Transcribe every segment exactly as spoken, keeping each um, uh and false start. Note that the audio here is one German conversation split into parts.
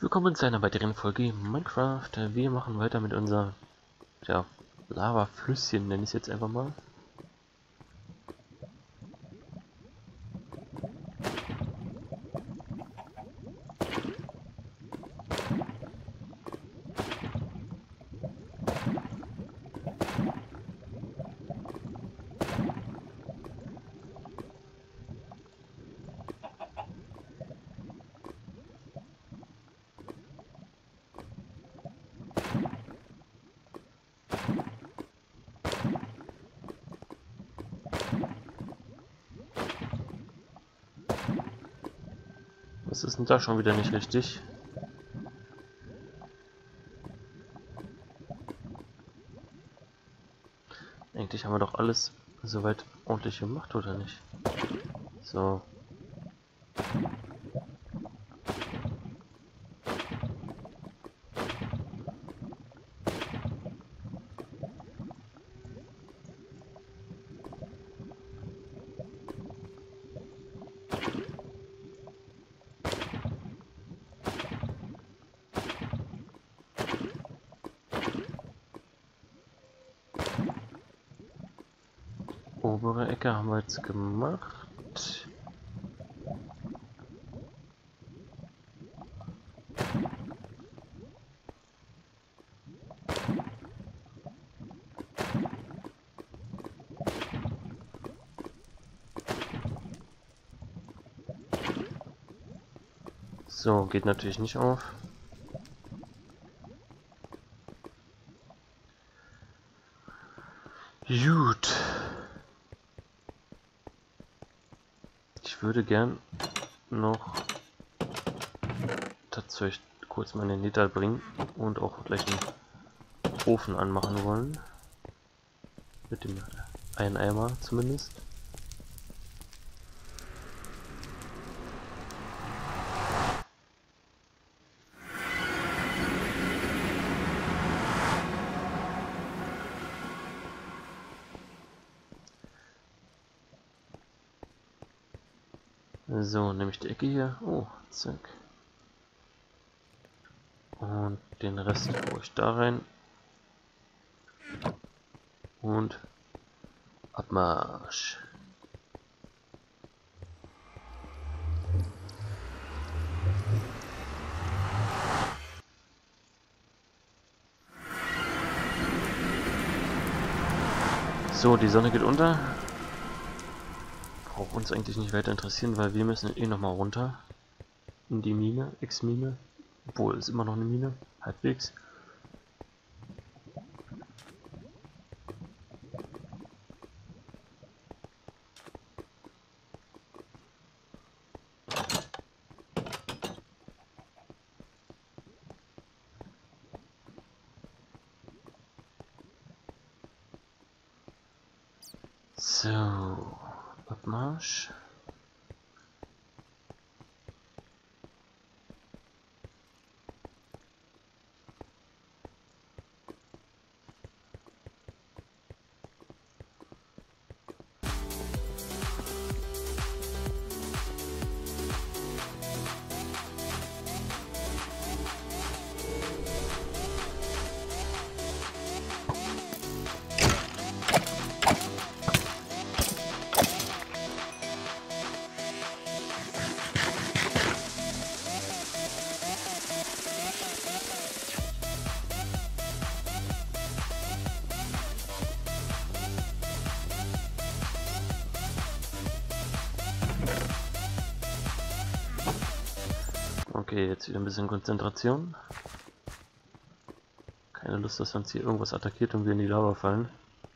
Willkommen zu einer weiteren Folge Minecraft. Wir machen weiter mit unser ja, Lava-Flüsschen, nenne ich es jetzt einfach mal. Was ist denn da schon wieder nicht richtig? Eigentlich haben wir doch alles soweit ordentlich gemacht, oder nicht? So. Obere Ecke haben wir jetzt gemacht. So, geht natürlich nicht auf. Gut. Ich würde gern noch tatsächlich kurz meine Nether bringen und auch gleich einen Ofen anmachen wollen. Mit dem einen Eimer zumindest. So, nehme ich die Ecke hier. Oh, zack. Und den Rest hole ich da rein. Und Abmarsch. So, die Sonne geht unter. Braucht uns eigentlich nicht weiter interessieren, weil wir müssen eh nochmal runter. In die Mine, X-Mine. Obwohl, ist immer noch eine Mine. Halbwegs. So, Abmarsch. Okay, jetzt wieder ein bisschen Konzentration. Keine Lust, dass uns hier irgendwas attackiert und wir in die Lava fallen.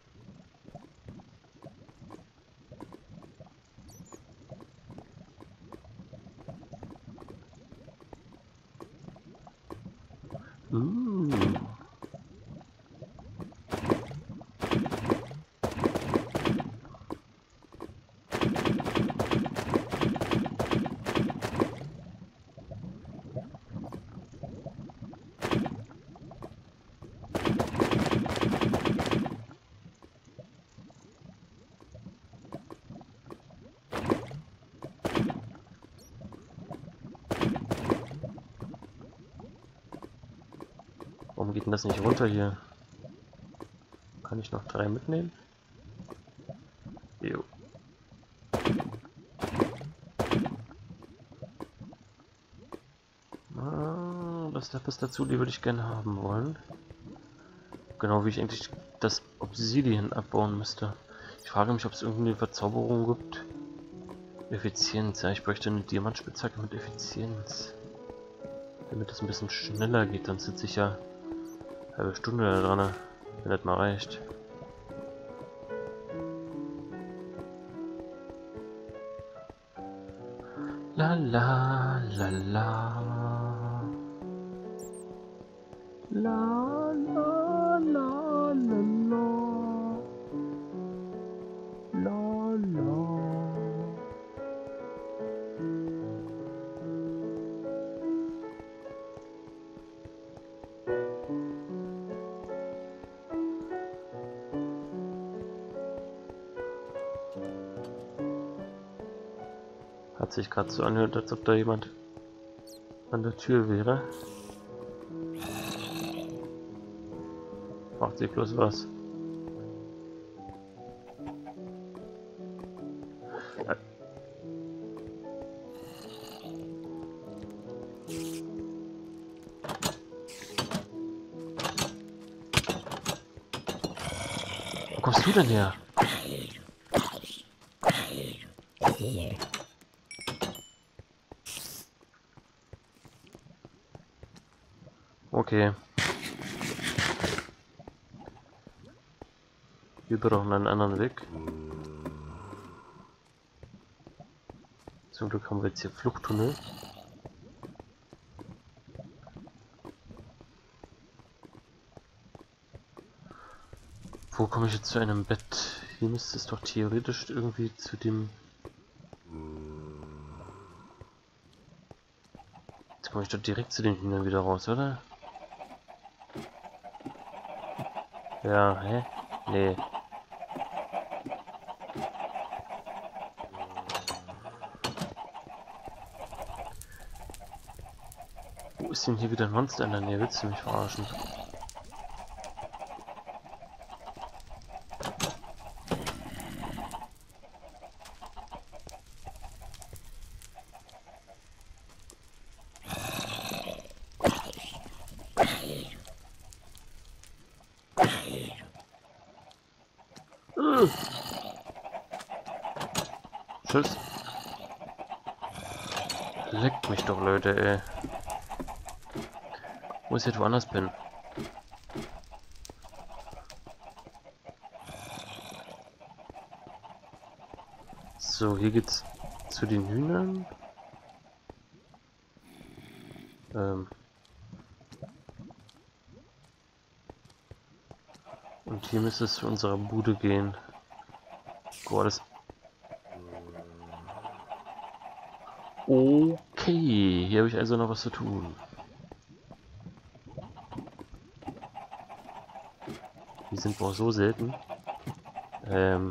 Uh. Warum geht denn das nicht runter hier? Kann ich noch drei mitnehmen? Jo. Ah, das Lapis dazu, die würde ich gerne haben wollen. Genau wie ich eigentlich das Obsidian abbauen müsste. Ich frage mich, ob es irgendeine Verzauberung gibt. Effizienz, ja, ich bräuchte eine Diamantspitzhacke mit Effizienz. Damit es ein bisschen schneller geht, dann sitze ich ja eine halbe Stunde da dran, wenn das mal reicht. La la la la. La la la la la. La la. Hat sich gerade so angehört, als ob da jemand an der Tür wäre. Macht sich bloß was. Äh. Wo kommst du denn her? Okay. Wir brauchen einen anderen Weg. Zum Glück haben wir jetzt hier Fluchttunnel. Wo komme ich jetzt zu einem Bett? Hier müsste es doch theoretisch irgendwie zu dem... Jetzt komme ich doch direkt zu den Hühnern wieder raus, oder? Ja, hä? Nee. Wo ist denn hier wieder ein Monster in der Nähe? Willst du mich verarschen? Uh. Tschüss. Leckt mich doch, Leute, ey. Wo ist jetzt woanders bin? So, hier geht's zu den Hühnern. Ähm. Und hier müsste es zu unserer Bude gehen. Boah, das... Okay, hier habe ich also noch was zu tun. Die sind wohl so selten. Ähm...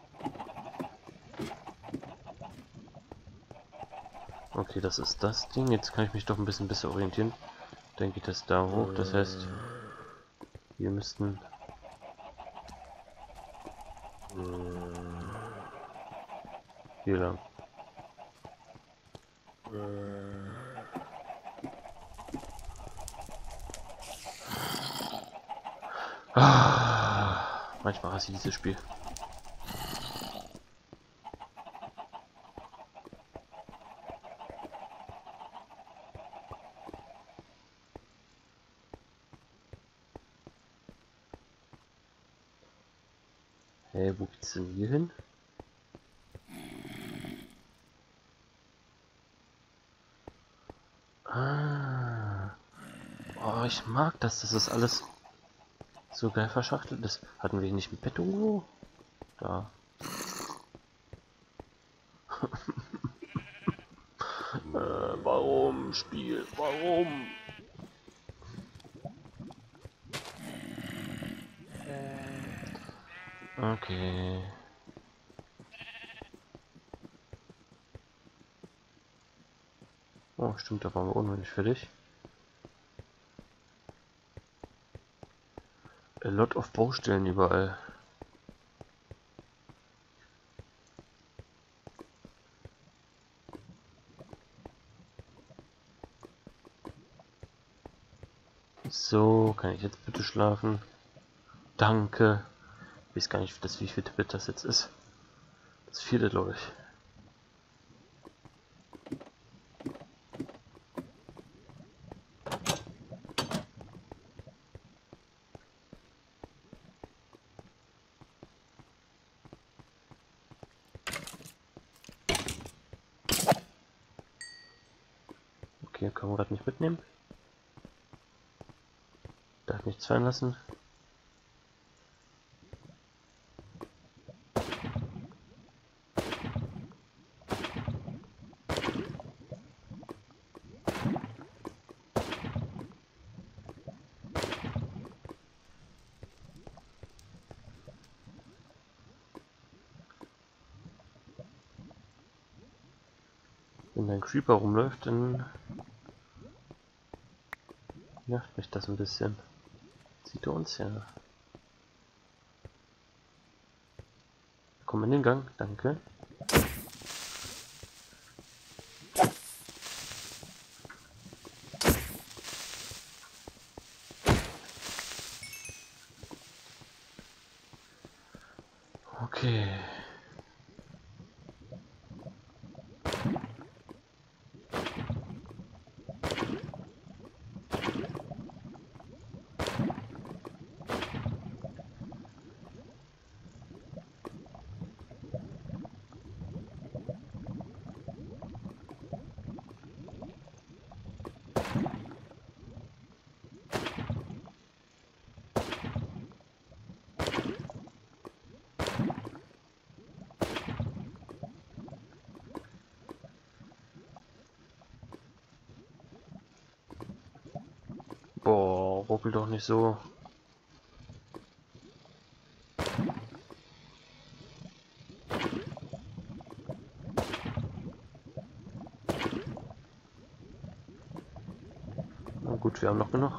Okay, das ist das Ding. Jetzt kann ich mich doch ein bisschen besser orientieren. Dann geht das da hoch. Das heißt, wir müssten... hier lang. Ah, manchmal hasse ich dieses Spiel. Hey, wo geht's denn hier hin? Ah. Oh, ich mag das, dass das alles so geil verschachtelt ist. Hatten wir nicht ein Bett irgendwo? Da. äh, warum, Spiel? Warum? Okay. Oh, stimmt, da waren wir unheimlich fertig. A lot of Baustellen überall. So, kann ich jetzt bitte schlafen? Danke. Ich weiß gar nicht, das, wie viel Bit das jetzt ist. Das vierte, glaube ich. Okay, kann man gerade nicht mitnehmen. Darf nichts fallen lassen. Wenn ein Creeper rumläuft, dann nervt mich das ein bisschen. Sieht er uns ja. Komm in den Gang, danke. Okay. Boah, ruckel doch nicht so. Na gut, wir haben noch genug.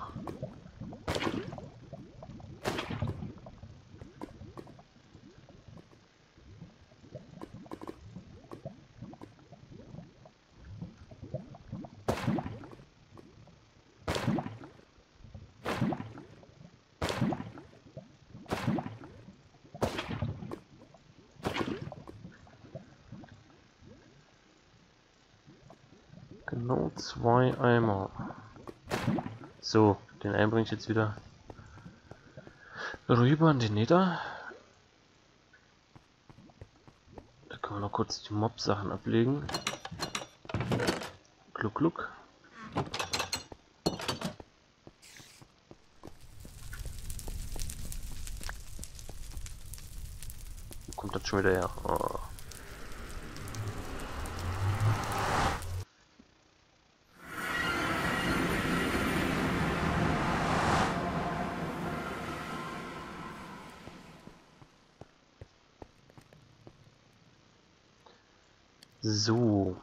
Genau zwei Eimer. So, den einen bringe ich jetzt wieder rüber in den Nether. Da können wir noch kurz die Mob-Sachen ablegen. Gluck, gluck. Wo kommt das schon wieder her? Oh. So.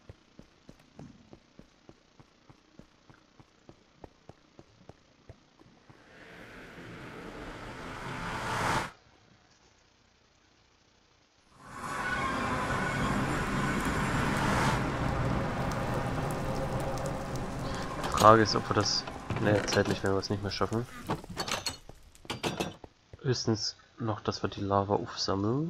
Die Frage ist, ob wir das, ne, zeitlich werden wir es nicht mehr schaffen. Höchstens noch, dass wir die Lava aufsammeln.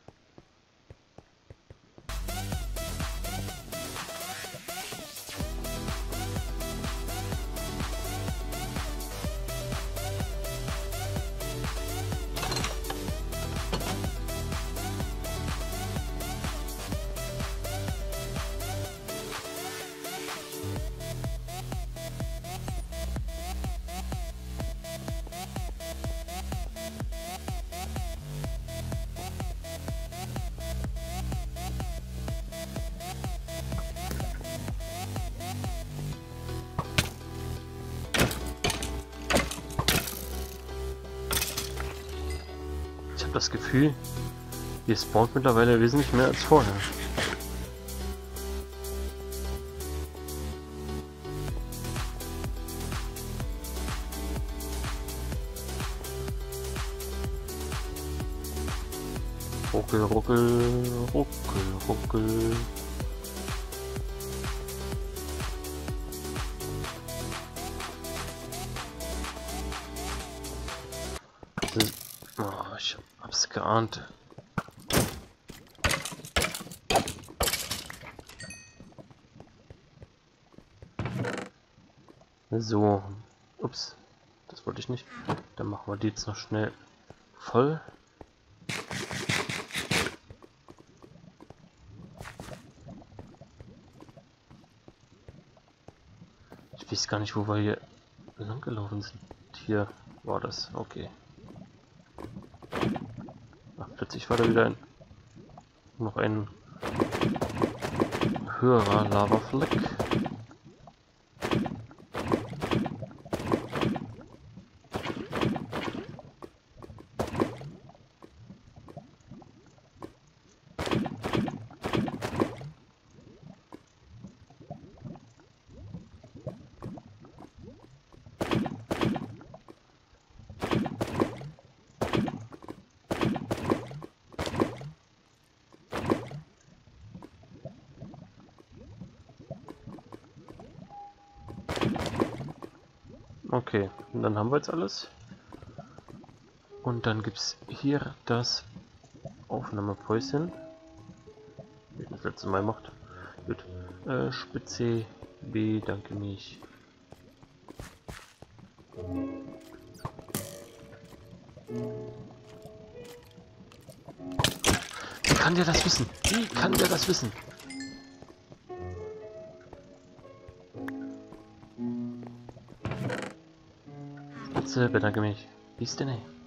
Ich habe das Gefühl, hier spawnt mittlerweile wesentlich mehr als vorher. Ruckel, ruckel, ruckel, ruckel. Oh, ich hab's geahnt. So, ups, das wollte ich nicht. Dann machen wir die jetzt noch schnell voll. Ich weiß gar nicht, wo wir hier lang gelaufen sind. Hier war das, okay. Ach, plötzlich war da wieder ein, noch ein höherer Lavafleck. Okay, und dann haben wir jetzt alles. Und dann gibt es hier das Aufnahmepäuschen. Wie das letzte Mal macht. Gut. Äh, Spitze B, danke mich. Wie kann der das wissen? Wie kann der das wissen? Spitze, bedanke mich. Bis denn?